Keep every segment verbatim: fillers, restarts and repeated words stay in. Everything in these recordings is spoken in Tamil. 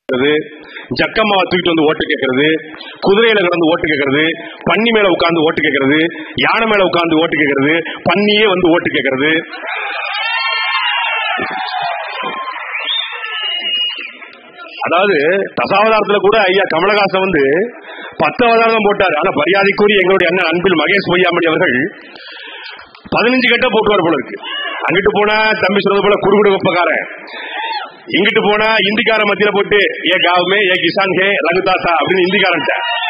ஜக்கம்மாவை தூக்கிட்டு வந்து ஓட்டு கேட்கறது, குதிரையில கிடந்து ஓட்டு கேட்கறது, பன்னி மேல உட்கார்ந்து ஓட்டு கேட்கறது, யானை மேல உட்கார்ந்து ஓட்டு கேட்கறது, பன்னியே வந்து ஓட்டு கேட்கறது. அதாவது தசாவதாரத்துல கூட ஐயா கமலஹாசன் வந்து பத்து அவதாரம் போட்டார். ஆனா மரியாதைக்குரிய எங்களுடைய அண்ணன் அன்பில் மகேஷ் பொய்யாமணி அவர்கள் பதினஞ்சு கட்ட போட்டுவார் போல இருக்கு. அங்கிட்டு போனா தம்பி சொல்றது போல குறுகுடு வெப்பக்காரன், இங்கிட்டு போனா இந்திக்கார மத்தியில போட்டு ஏ காவுமே ஏ கிசான் ஹே ரகுதாசா அப்படின்னு இந்திக்காரன்.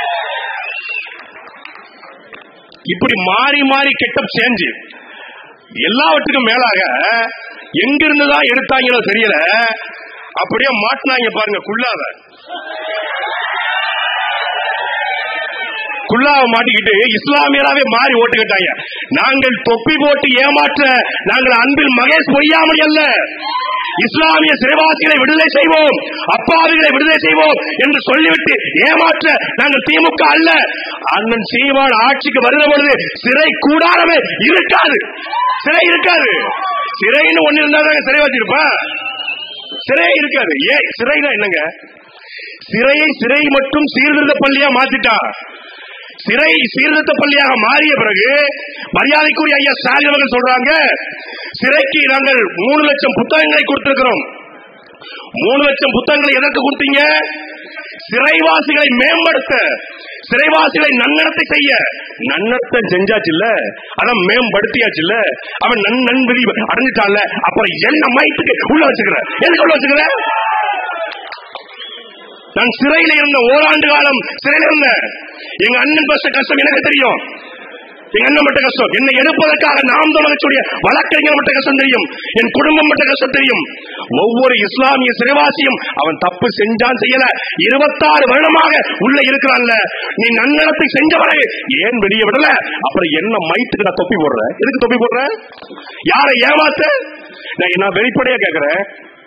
இப்படி மாறி மாறி கெட்டப் சேஞ்சு எல்லாவற்றுக்கும் மேலாக எங்கிருந்துதான் எடுத்தாங்களோ தெரியல, அப்படியே மாட்டினாங்க பாருங்க குள்ளாத குள்ளாவை மாட்டிக்கிட்டு இஸ்லாமியராவே மாறி ஓட்டு கேட்டாங்க. நாங்கள் தொப்பி போட்டு ஏமாற்ற நாங்கள் அன்பில் மகேஷ் பொய்யாமணி அல்ல, இஸ்லாமிய சிறைவாசிகளை விடுதலை செய்வோம், அப்பாவிகளை விடுதலை செய்வோம் என்று சொல்லிவிட்டு ஏமாற்ற நாங்கள் திமுக அல்ல. அண்ணன் சீமான் ஆட்சிக்கு வருகிற பொழுது சிறை கூடாரமே இருக்காது, சிறை இருக்காது. சிறைன்னு ஒண்ணு இருந்தா தாங்க சிறை வச்சிருப்பா, சிறை இருக்காது. ஏன் சிறைனா என்னங்க? சிறையை சிறை மற்றும் சீர்திருத்த பள்ளியா மாத்திட்டா. சிறை சீர்திருத்த பள்ளியாக மாறிய பிறகு மரியாதைக்குரிய ஐயா ஸ்டாலின் அவர்கள் சொல்றாங்க, சிறைக்கு நாங்கள் மூணு லட்சம் புத்தகங்களை கொடுத்திருக்கிறோம். மூணு லட்சம் புத்தகங்களை எதற்கு கொடுத்தீங்க? சிறைவாசிகளை மேம்படுத்த, சிறைவாசிகளை நன்னடத்தை செய்ய. நன்னடத்தை செஞ்சாச்சு இல்ல, அதான் மேம்படுத்தியாச்சு இல்ல, அவன் நன் நன்விதி அடைஞ்சிட்டான்ல, அப்புறம் என்ன மைத்துக்கு உள்ள வச்சுக்கிற? எதுக்கு உள்ள வச்சுக்கிற? நான் சிறையில் இருந்த ஓராண்டு காலம் சிறையில் இருந்தேன். எங்க அண்ணன் பட்ட கஷ்டம் எனக்கு தெரியும், எங்க அண்ணன் பட்ட கஷ்டம். என்னை எடுப்பதற்காக நாம் தமிழகத்துடைய வழக்கறிஞர் பட்ட கஷ்டம் தெரியும், என் குடும்பம் பட்ட கஷ்டம் தெரியும். ஒவ்வொரு இஸ்லாமிய சிறைவாசியும் அவன் தப்பு செஞ்சான் செய்யல, இருபத்தாறு வருடமாக உள்ள இருக்கிறான்ல, நீ நன்னடத்தை செஞ்சவரை ஏன் வெளியே விடல? அப்புறம் என்ன மைத்துக்கு நான் தொப்பி போடுற? எதுக்கு தொப்பி போடுற? யாரை ஏமாத்த? நான் வெளிப்படையா கேட்கிறேன்.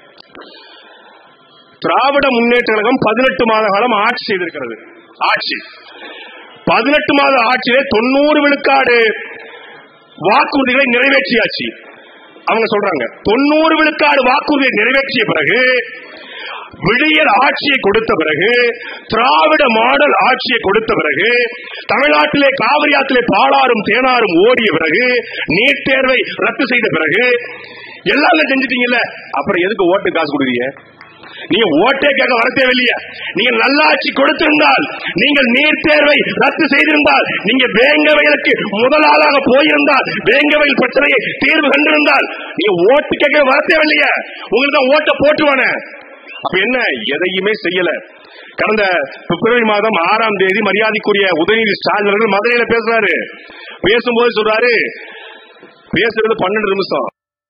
திராவிட முன்னேற்ற கழகம் பதினெட்டு மாத காலம் ஆட்சி செய்திருக்கிறது. ஆட்சி பதினெட்டு மாத ஆட்சியிலே தொண்ணூறு விழுக்காடு வாக்குறுதிகளை நிறைவேற்றியாச்சு. அவங்க சொல்றாங்க தொண்ணூறு விழுக்காடு வாக்குறுதியை நிறைவேற்றிய பிறகு, விடியல் ஆட்சியை கொடுத்த பிறகு, திராவிட மாடல் ஆட்சியை கொடுத்த பிறகு, தமிழ்நாட்டிலே காவிரி ஆற்றிலே பாலாறும் தேனாரும் ஓடிய பிறகு, நீட் தேர்வை ரத்து செய்த பிறகு, எல்லாமே செஞ்சிட்டீங்கல்ல, அப்புறம் எதுக்கு ஓட்டு காசு கொடுக்குறீங்க? நீங்க ஓட்டே கேட்க வரத்தே வெளியே. நீங்க நல்லாட்சி கொடுத்திருந்தால், நீங்கள் நீட் தேர்வை ரத்து செய்திருந்தால், நீங்க வேங்க வயலுக்கு முதல் ஆளாக போயிருந்தால், வேங்க வயல் பிரச்சனையை தீர்வு கண்டிருந்தால், நீங்க ஓட்டு கேட்க வரத்தே வெளியே. உங்களுக்கு தான் ஓட்ட போட்டுவானே. அப்ப என்ன? எதையுமே செய்யல. கடந்த பிப்ரவரி மாதம் ஆறாம் தேதி மரியாதைக்குரிய உதயநிதி ஸ்டாலின் அவர்கள் மதுரையில பேசுறாரு. பேசும்போது சொல்றாரு, பேசுறது பன்னெண்டு நிமிஷம்.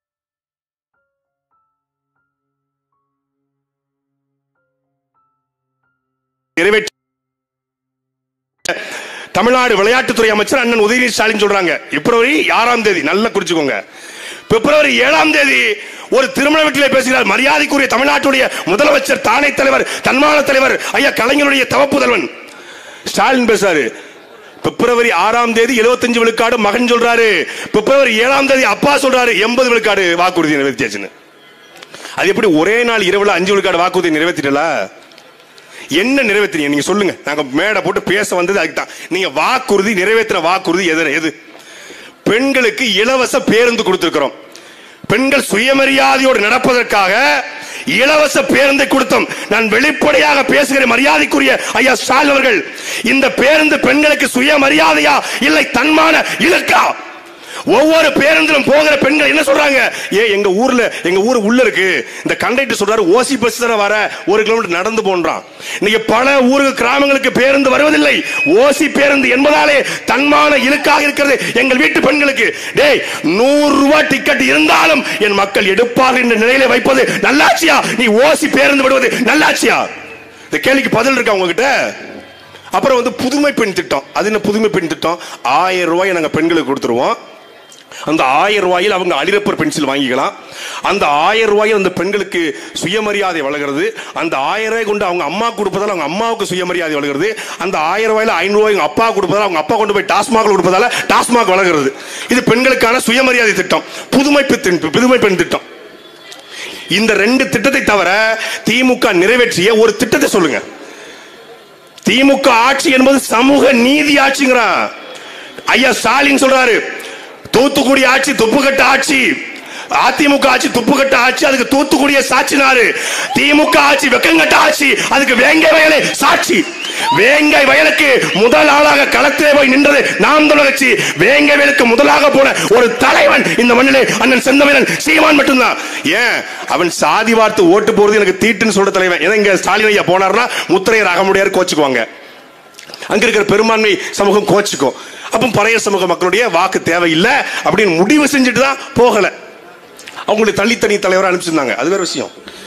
தமிழ்நாடு விளையாட்டுத்துறை அமைச்சர் அண்ணன் உதயநிதி ஸ்டாலின் சொல்றாங்க, பிப்ரவரி ஆறாம் தேதி, நல்லா குறிச்சுக்கோங்க, பிப்ரவரி ஏழாம் தேதி ஒரு திருமண வீட்டிலே பேசுகிறார் மரியாதைக்குரிய தமிழ்நாட்டுடைய முதலமைச்சர், தானை தலைவர், தன்மான தலைவர் ஐயா கலைஞருடைய தவப்புதல்வன் ஸ்டாலின் பேசுறாரு. பிப்ரவரி ஆறாம் தேதி எழுபத்தஞ்சு விழுக்காடு மகன் சொல்றாரு, பிப்ரவரி ஏழாம் தேதி அப்பா சொல்றாரு எண்பது விழுக்காடு வாக்குறுதி நிறைவேற்றியாச்சுன்னு. அது எப்படி ஒரே நாள் இரவுல அஞ்சு விழுக்காடு வாக்குறுதி நிறைவேற்றிட்டல? என்ன நிறைவேற்றினீங்க நீங்க சொல்லுங்க. நாங்க மேடை போட்டு பேச வந்தது அதுதான். நீங்க வாக்குறுதி நிறைவேற்ற வாக்குறுதி எது? எது? பெண்களுக்கு இலவச பேருந்து கொடுத்திருக்கிறோம். பெண்கள் சுயமரியாதையோடு நடப்பதற்காக இலவச பேருந்தை கொடுத்தோம். நான் வெளிப்படையாக பேசுகிறேன் மரியாதைக்குரிய ஐயா ஸ்டாலின் அவர்கள், இந்த பேருந்து பெண்களுக்கு சுயமரியாதையா இல்லை தன்மான இலக்கா? ஒவ்வொரு பேருந்திலும் போகிற பெண்கள் என்ன சொல்றாங்க? ஏ எங்க ஊர்ல, எங்க ஊர் உள்ள இருக்கு, இந்த கண்டக்டர் சொல்றாரு ஓசி பஸ் தர வர ஒரு கிலோமீட்டர் நடந்து போன்றான். இன்னைக்கு பல ஊருக்கு கிராமங்களுக்கு பேருந்து வருவதில்லை. ஓசி பேருந்து என்பதாலே தன்மான இலக்காக இருக்கிறது எங்கள் வீட்டு பெண்களுக்கு. டேய், நூறு ரூபாய் டிக்கெட் இருந்தாலும் என் மக்கள் எடுப்பார்கள் என்ற நிலையில வைப்பது நல்லாட்சியா? நீ ஓசி பேருந்து விடுவது நல்லாட்சியா? இந்த கேள்விக்கு பதில் இருக்கா உங்ககிட்ட? அப்புறம் வந்து புதுமை பெண் திட்டம். அது என்ன புதுமை பெண் திட்டம்? ஆயிரம் ரூபாய் நாங்க பெண்களுக்கு கொடுத்துருவோம். அந்த ஆயிரம் ரூபாயில் அவங்க அலிரப்பர் பென்சில் வாங்கிக்கலாம். அந்த ஆயிரம் ரூபாயில் அந்த பெண்களுக்கு சுயமரியாதை வளர்கிறது. அந்த ஆயிரம் ரூபாய் கொண்டு அவங்க அம்மா கொடுப்பதால் அவங்க அம்மாவுக்கு சுயமரியாதை வளர்கிறது. அந்த ஆயிரம் ரூபாயில் ஐநூறு ரூபாய் அப்பா கொடுப்பதால் அவங்க அப்பா கொண்டு போய் டாஸ்மாக் கொடுப்பதால டாஸ்மாக் வளர்கிறது. இது பெண்களுக்கான சுயமரியாதை திட்டம், புதுமை புதுமை பெண் திட்டம். இந்த ரெண்டு திட்டத்தை தவிர திமுக நிறைவேற்றிய ஒரு திட்டத்தை சொல்லுங்க. திமுக ஆட்சி என்பது சமூக நீதி ஆட்சிங்கிறான் ஐயா ஸ்டாலின் சொல்றாரு. தூத்துக்குடி ஆட்சி துப்புக்கட்ட ஆட்சி, அதிமுக ஆட்சி துப்புக்கட்ட ஆட்சி, அதுக்கு தூத்துக்குடிய சாட்சினாரு. திமுக ஆட்சி வெக்கங்கட்ட ஆட்சி, அதுக்கு வேங்கை வயலே சாட்சி. வேங்கை வயலுக்கு முதல் ஆளாக களத்திலே போய் நின்றது நாம் தமிழர் கட்சி. வேங்கை வயலுக்கு முதலாக போன ஒரு தலைவன் இந்த மண்ணிலே அண்ணன் செந்தமிழன் சீமான் மட்டும்தான். ஏன் அவன் சாதி வார்த்தை ஓட்டு போறது எனக்கு தீட்டுன்னு சொல்ற தலைவன். ஏன்னா இங்க ஸ்டாலின் ஐயா போனார்னா முத்திரையர் அகமுடையார் கோச்சுக்குவாங்க, அங்க இருக்கிற பெரும்பான்மை சமூகம் கோச்சுக்கும். அப்ப பழைய சமூக மக்களுடைய வாக்கு தேவையில்லை அப்படின்னு முடிவு செஞ்சுட்டு தான் போகல, அவங்களுடைய தள்ளித்தனி தலைவரை அனுப்பிச்சிருந்தாங்க. அது வேற விஷயம்.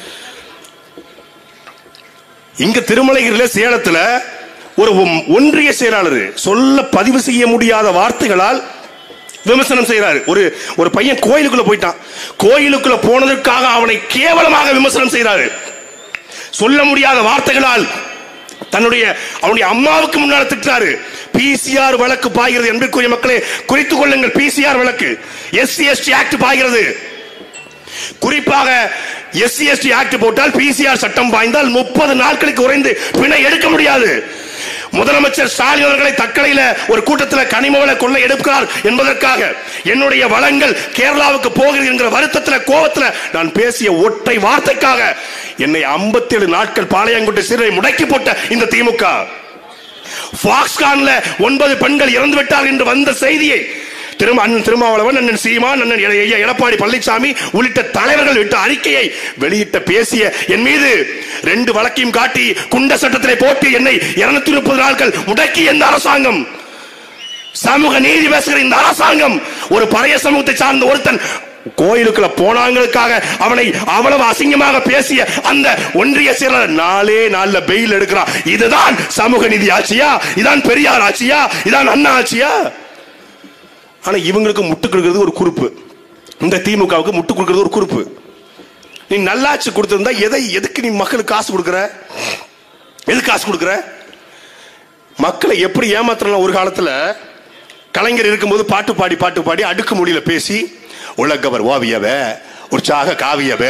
இங்க திருமலைகிரியில சேலத்துல ஒரு ஒன்றிய செயலாளர் சொல்ல பதிவு செய்ய முடியாத வார்த்தைகளால் விமர்சனம் செய்யறாரு. ஒரு ஒரு பையன் கோயிலுக்குள்ள போயிட்டான், கோயிலுக்குள்ள போனதற்காக அவனை கேவலமாக விமர்சனம் செய்யறாரு. சொல்ல முடியாத வார்த்தைகளால் தன்னுடைய அவனுடைய அம்மாவுக்கு முன்னால் திட்டாரு. பிசிஆர் வழக்கு பாய்கிறது என்பதற்குரிய மக்களே குறித்துக் கொள்ளுங்கள். பிசிஆர் வழக்கு, எஸ்சி எஸ்டி ஆக்ட் பாய்கிறது. குறிப்பாக எஸ்சி எஸ்டி ஆக்ட் போட்டால் பிசிஆர் சட்டம் பாய்ந்தால் முப்பது நாட்களுக்கு குறைந்து பிணை எடுக்க முடியாது. முதலமைச்சர் ஸ்டாலின் அவர்களை தக்கலையில ஒரு கூட்டத்தில் கனிம வள கொள்ளை எடுக்கிறார் என்பதற்காக என்னுடைய வளங்கள் கேரளாவுக்கு போகிறது என்கிற வருத்தத்தில் கோபத்தில் நான் பேசிய ஒற்றை வார்த்தைக்காக என்னை ஐம்பத்தி ஏழு நாட்கள் பாளையங்கோட்டை சிறை முடக்கி போட்ட இந்த திமுக, ஃபாக்ஸ்கான்ல ஒன்பது பெண்கள் இறந்து விட்டார்கள் என்று வந்த செய்தியை திரும்ப அண்ணன் திருமாவளவன், அண்ணன் சீமான், அண்ணன் எடப்பாடி பழனிசாமி உள்ளிட்ட தலைவர்கள் விட்ட அறிக்கையை வெளியிட்ட பேசிய என் மீது ரெண்டு வழக்கையும் காட்டி குண்ட சட்டத்திலே போட்டு என்னை இருநூத்தி முப்பது நாட்கள் முடக்கி இந்த அரசாங்கம், சமூக நீதி பேசுகிற இந்த அரசாங்கம், ஒரு பழைய சமூகத்தை சார்ந்த ஒருத்தன் கோயிலுக்குள்ள போனாங்களுக்காக அவனை அவ்வளவு அசிங்கமாக பேசிய அந்த ஒன்றிய செயலர் நாளே நாள்ல பெயில் எடுக்கிறான். இதுதான் சமூக நீதி ஆட்சியா? இதான் பெரியார் ஆட்சியா? இதான் அண்ணா ஆட்சியா? ஆனா இவங்களுக்கு முட்டு கொடுக்கிறது ஒரு குறிப்பு, இந்த திமுகவுக்கு முட்டு கொடுக்கிறது ஒரு குறிப்பு. நீ நல்லாட்சி கொடுத்திருந்தா எதை எதுக்கு நீ மக்களுக்கு காசு கொடுக்கிற? எதுக்கு காசு கொடுக்கிற? மக்களை எப்படி ஏமாத்தலாம்? ஒரு காலத்துல கலைஞர் இருக்கும்போது பாட்டு பாடி பாட்டு பாடி அடுக்கு மொழியில பேசி உலகவர் ஓவியவே உற்சாக காவியவே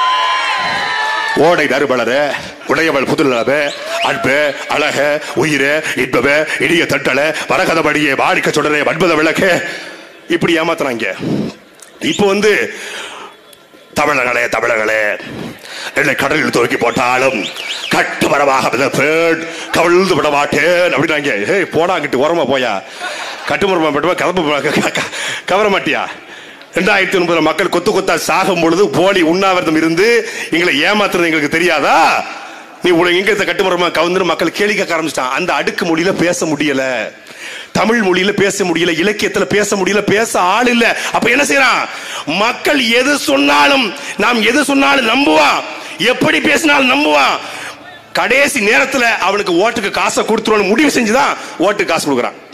ஓடை நறுபலர உடையவள் புதுலவே அன்பு அழக உயிரே இன்பவே இடிய தட்டல வரகதபடியே வாடிக்க சுடரே வன்பத விளக்கு இப்படி ஏமாத்துறாங்க. இப்ப வந்து தமிழர்களே தமிழர்களே என்னை கடலில் தூக்கி போட்டாலும் கட்டுமரமாக கவிழ்ந்து விட மாட்டேன் அப்படின்னாங்க. ஹே போடாங்கிட்டு உரமா போயா, கட்டுமரமா மட்டுமா கலப்பு கவர மாட்டியா? இரண்டாயிரத்தி ஒன்பதுல மக்கள் கொத்து கொத்தா சாகும் பொழுது போலி உண்ணாவிரதம் இருந்து எங்களை ஏமாத்துறது எங்களுக்கு தெரியாதா? நீ எங்க கட்டுமரமா கவுந்து மக்கள் கேள்வி கேட்க ஆரம்பிச்சிட்டான். அந்த அடுக்கு மொழியில பேச முடியல, தமிழ் மொழியில பேச முடியல, இலக்கியத்துல பேச முடியல, பேச ஆள் இல்ல. அப்ப என்ன செய்யறான்? மக்கள் எது சொன்னாலும் நாம் எது சொன்னாலும் நம்புவான், எப்படி பேசினாலும் நம்புவான். கடைசி நேரத்துல அவனுக்கு ஓட்டுக்கு காசை கொடுத்துருவான்னு முடிவு செஞ்சுதான் ஓட்டுக்கு காசு கொடுக்குறான்.